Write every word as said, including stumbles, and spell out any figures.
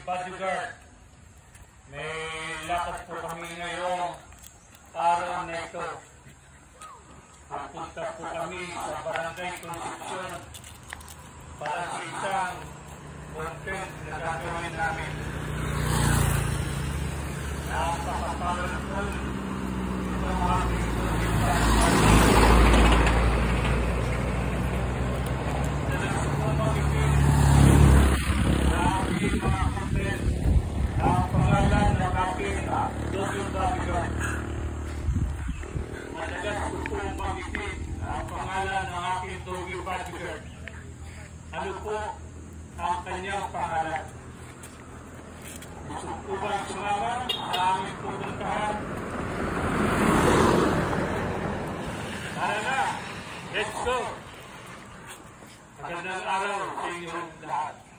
Bodyguard. May lakad po kami ngayong araw na ito. Pupunta po kami sa Barangay Concepcion para sa isang content na gagawin namin. Napaka-powerful itong aking content. Ano po ang kanyang pangalan? Gusto po ba sumama sa aming pupuntahan? Tara na! Let's go! Magandang araw sa inyong lahat.